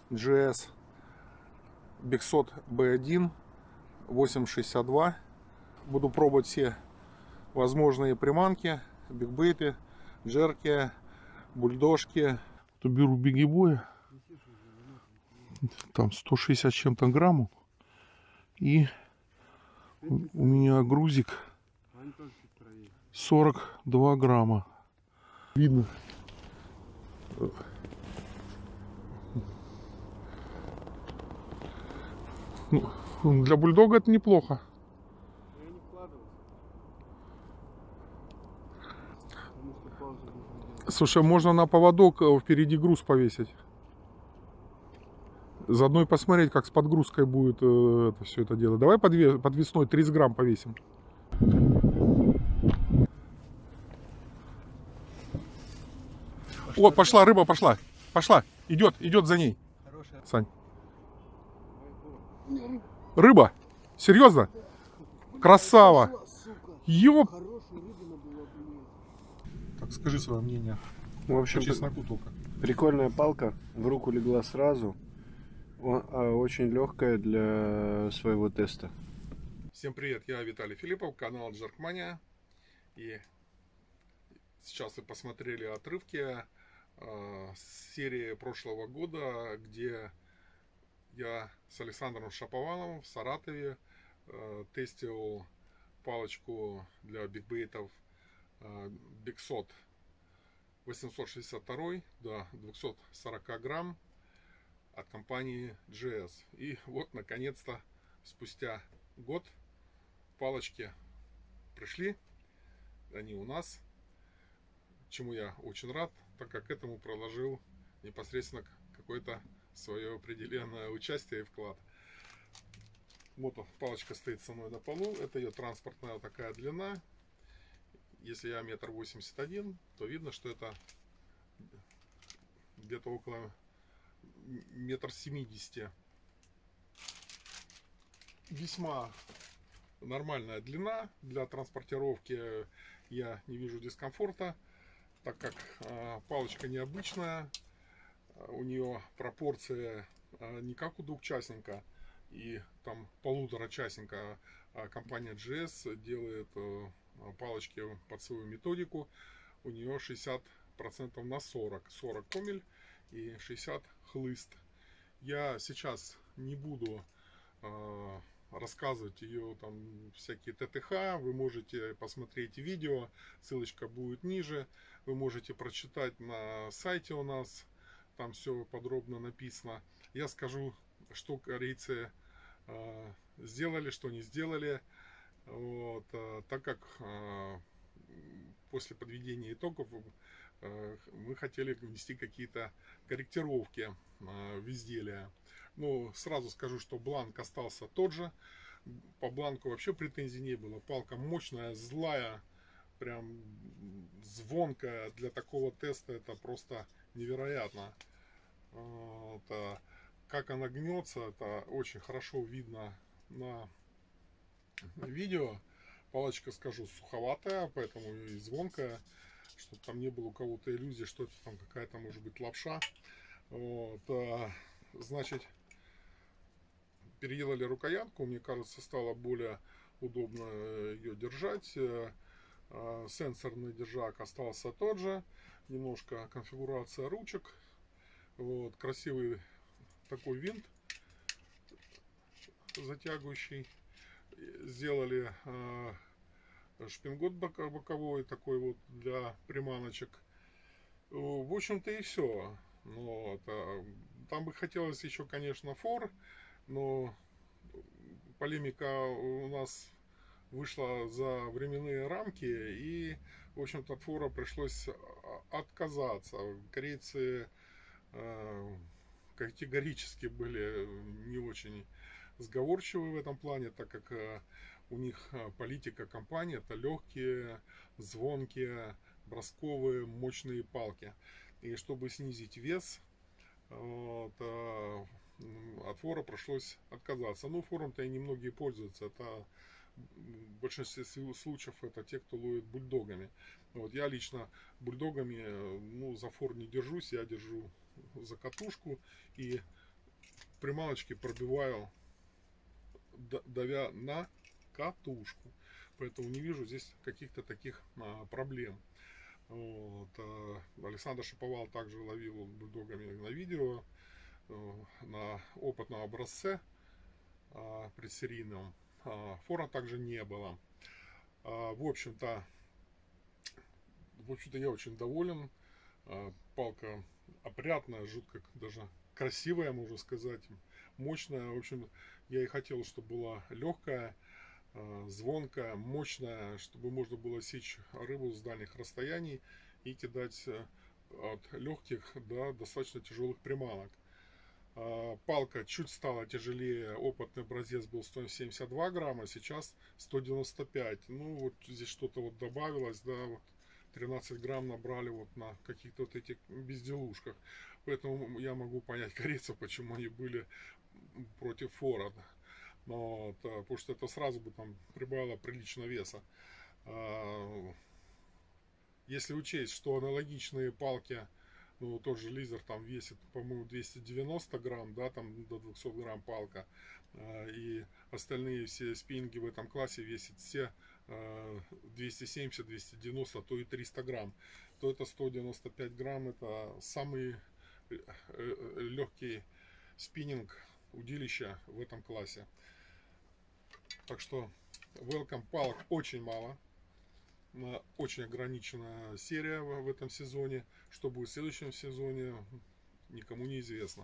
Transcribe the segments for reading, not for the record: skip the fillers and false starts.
GS Bixot B1 862. Буду пробовать все возможные приманки, бигбейты, джерки, бульдожки. Беру бигибоя, там 160 чем-то граммов, и у меня грузик 42 грамма. Видно. Ну, для бульдога это неплохо. Слушай, можно на поводок впереди груз повесить. Заодно и посмотреть, как с подгрузкой будет все это дело. Давай подвесной 30 грамм повесим. Вот, пошла рыба, пошла. Пошла. Идет за ней. Хорошая. Сань. Рыба? Серьезно? Красава. Ёп. Так, скажи свое мнение. В общем, по чесноку только. Прикольная палка. В руку легла сразу. Очень легкая для своего теста. Всем привет, я Виталий Филиппов, канал Джаркмания. И сейчас вы посмотрели отрывки с серии прошлого года, где я с Александром Шаповаловым в Саратове тестил палочку для бигбейтов Bixot 862 до 240 грамм от компании GS. И вот, наконец-то, спустя год палочки пришли, они у нас, чему я очень рад, так как к этому приложил непосредственно какое-то свое определенное участие и вклад. Вот палочка стоит со мной на полу, это ее транспортная такая длина. Если я 1,81 м, то видно, что это где-то около 1,70 м. Весьма нормальная длина для транспортировки, я не вижу дискомфорта, так как палочка необычная, у нее пропорции не как у двухчастника и там полуторачастника, а компания GS делает палочки под свою методику. У нее 60% на 40 комель и 60 хлыст. Я сейчас не буду рассказывать ее там всякие ТТХ. Вы можете посмотреть видео, ссылочка будет ниже. Вы можете прочитать на сайте у нас, там все подробно написано. Я скажу, что корейцы сделали, что не сделали. Вот, так как после подведения итогов мы хотели внести какие-то корректировки в изделие. Но сразу скажу, что бланк остался тот же. По бланку вообще претензий не было. Палка мощная, злая, прям звонкая. Для такого теста это просто невероятно. Это, как она гнется, это очень хорошо видно на видео. Палочка, скажу, суховатая, поэтому и звонкая, чтобы там не было у кого-то иллюзии, что это там какая-то может быть лапша. Вот, значит, переделали рукоятку, мне кажется, стало более удобно ее держать. Сенсорный держак остался тот же, немножко конфигурация ручек. Вот, красивый такой винт затягивающий. Сделали шпингот боковой такой вот для приманочек. В общем-то и все. Вот. Там бы хотелось еще, конечно, фор, но полемика у нас вышла за временные рамки, и, в общем-то, от фора пришлось отказаться. Корейцы категорически были не очень сговорчивы в этом плане, так как у них политика компании это легкие, звонкие, бросковые, мощные палки. И чтобы снизить вес, вот, от фора пришлось отказаться. Ну, фором-то и немногие пользуются. Это в большинстве случаев это те, кто ловит бульдогами. Вот, я лично бульдогами, ну, за фор не держусь, я держу за катушку. И приманочке пробиваю, давя на катушку. Поэтому не вижу здесь каких-то таких проблем. Вот. Александр Шиповал также ловил бульдогами на видео, на опытном образце предсерийном. Фора также не было. В общем-то я очень доволен. Палка опрятная, жутко даже красивая, можно сказать, мощная. В общем, я и хотел, чтобы была легкая, звонкая, мощная, чтобы можно было сечь рыбу с дальних расстояний и кидать от легких до достаточно тяжелых приманок. Палка чуть стала тяжелее. Опытный образец был 172 грамма, сейчас 195. Ну вот здесь что-то вот добавилось, да, вот 13 грамм набрали вот на каких-то вот этих безделушках. Поэтому я могу понять корейцев, почему они были против фора. Но, потому что это сразу бы там прибавило прилично веса. Если учесть, что аналогичные палки, ну, тот же лизер там весит, по-моему, 290 грамм, да, там до 200 грамм палка, и остальные все спиннинги в этом классе весят все 270, 290, а то и 300 грамм, то это 195 грамм, это самый легкий спиннинг удилища в этом классе. Так что welcome, палок очень мало. Очень ограниченная серия в этом сезоне. Что будет в следующем сезоне, никому не известно.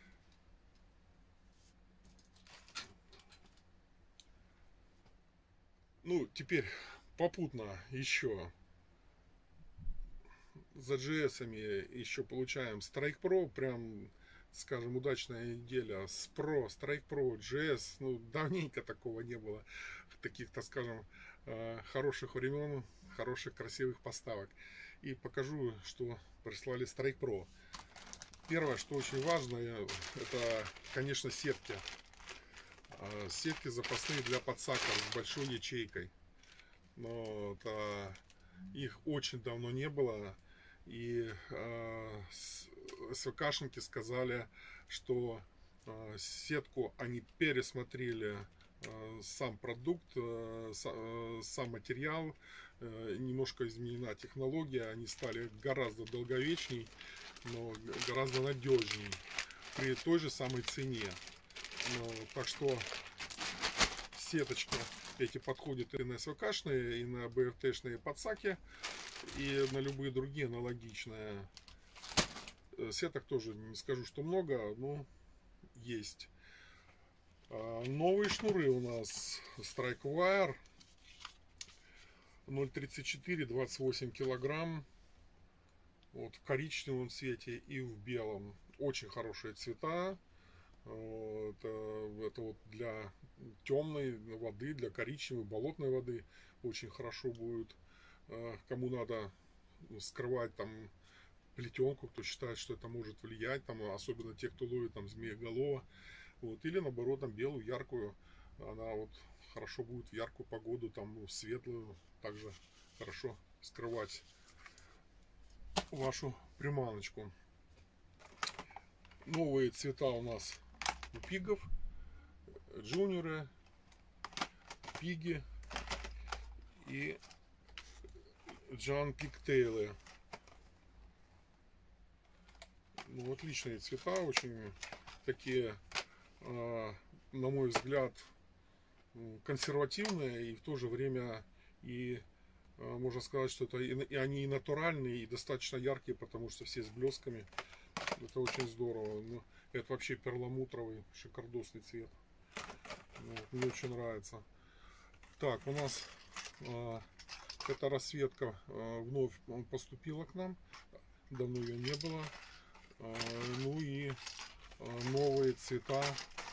Ну, теперь попутно еще за GS-ами еще получаем Strike Pro. Прям, скажем, удачная неделя с Pro, Strike Pro, GS. Ну, давненько такого не было. Таких, так скажем, хороших времен, хороших красивых поставок. И покажу, что прислали Strike Pro. Первое, что очень важно, это, конечно, сетки. Сетки запасные для подсаков с большой ячейкой. Но их очень давно не было. И СВКшники сказали, что сетку они пересмотрели, сам продукт, сам материал, немножко изменена технология, они стали гораздо долговечней, но гораздо надежней при той же самой цене. Так что сеточки эти подходят и на СВКшные, и на БФТшные подсаки, и на любые другие аналогичные. Сеток тоже не скажу, что много, но есть. Новые шнуры у нас Strike Wire 0,34, 28 килограмм. Вот в коричневом цвете и в белом. Очень хорошие цвета. Это вот для темной воды, для коричневой, болотной воды очень хорошо будет. Кому надо скрывать там плетенку, кто считает, что это может влиять, там, особенно те, кто ловит там змееголова. Вот, или наоборот, там белую, яркую, она вот хорошо будет в яркую погоду, там в светлую, также хорошо скрывать вашу приманочку. Новые цвета у нас у пигов, джуниоры, пиги и Джан Пигтейлы. Ну, отличные цвета, очень такие, на мой взгляд, консервативные и в то же время и можно сказать, что это и они и натуральные, и достаточно яркие, потому что все с блесками. Это очень здорово. Ну, это вообще перламутровый шикардосный цвет. Вот, мне очень нравится. Так, у нас эта расцветка вновь поступила к нам. Давно ее не было. Ну и новые цвета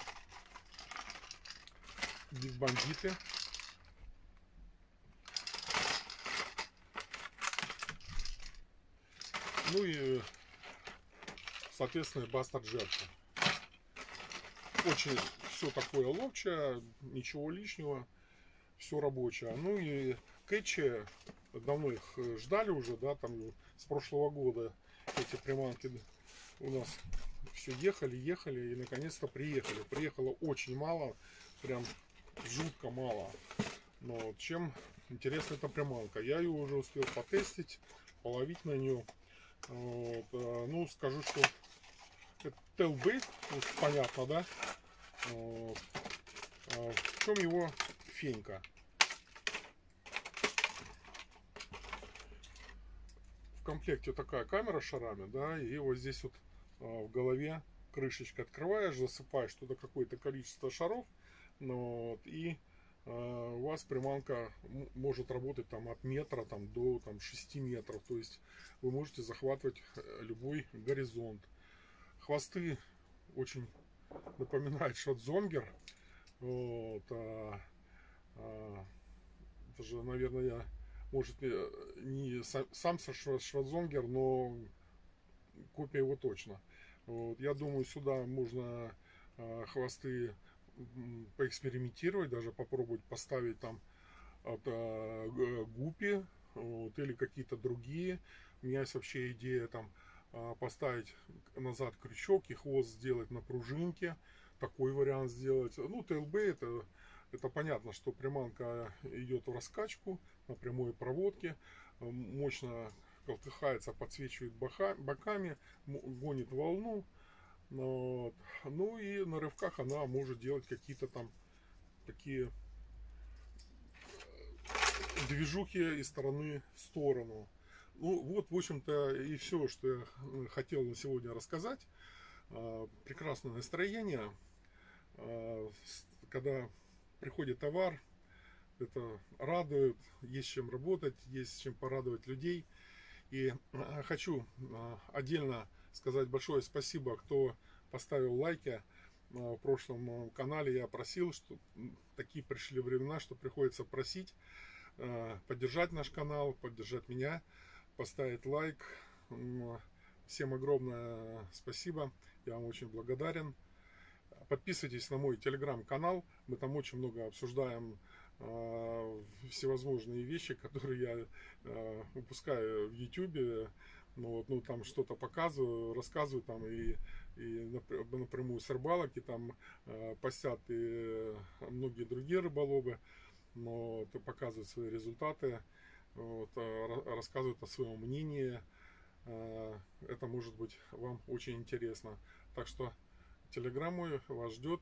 Биг Бандиты. Ну и, соответственно, Бастард Джерка. Очень все такое ловчее, ничего лишнего, все рабочее. Ну и кэтчи, давно их ждали уже, да, там с прошлого года эти приманки у нас все ехали, ехали и наконец-то приехали. Приехало очень мало, прям жутко мало. Но вот чем интересна эта приманка? Я ее уже успел потестить, половить на нее. Вот, ну, скажу, что это tailbait, понятно, да? Вот. В чем его фенька? В комплекте такая камера с шарами, да, и вот здесь вот в голове крышечка открываешь, засыпаешь туда какое-то количество шаров, ну, вот, и у вас приманка может работать там от метра там, до там, 6 метров, то есть вы можете захватывать любой горизонт. Хвосты очень напоминают шотзонгер. Вот, это же, наверное, может не сам шварцзонгер, но копия его точно. Вот, я думаю, сюда можно хвосты поэкспериментировать, даже попробовать поставить там от гуппи, вот, или какие-то другие. У меня есть вообще идея там поставить назад крючок и хвост сделать на пружинке. Такой вариант сделать. Ну, TLB это понятно, что приманка идет в раскачку на прямой проводке, мощно колтыхается, подсвечивает боками, гонит волну. Вот. Ну и на рывках она может делать какие-то там такие движухи из стороны в сторону. Ну вот, в общем-то, и все, что я хотел на сегодня рассказать. Прекрасное настроение. Когда приходит товар, это радует, есть чем работать, есть чем порадовать людей. И хочу отдельно сказать большое спасибо, кто поставил лайки. В прошлом канале я просил, что такие пришли времена, что приходится просить поддержать наш канал, поддержать меня, поставить лайк. Всем огромное спасибо, я вам очень благодарен. Подписывайтесь на мой телеграм-канал, мы там очень много обсуждаем всевозможные вещи, которые я выпускаю в YouTube. Ну, там что-то показываю, рассказываю там и напрямую с рыбалок, и там постят и многие другие рыболовы, но это показывают свои результаты, вот, рассказывают о своем мнении. Это может быть вам очень интересно. Так что телеграм мой вас ждет.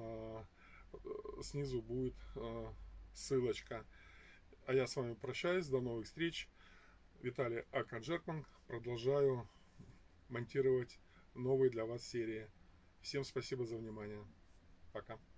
Снизу будет ссылочка. А я с вами прощаюсь. До новых встреч. Виталий Акаджерман. Продолжаю монтировать новые для вас серии. Всем спасибо за внимание. Пока.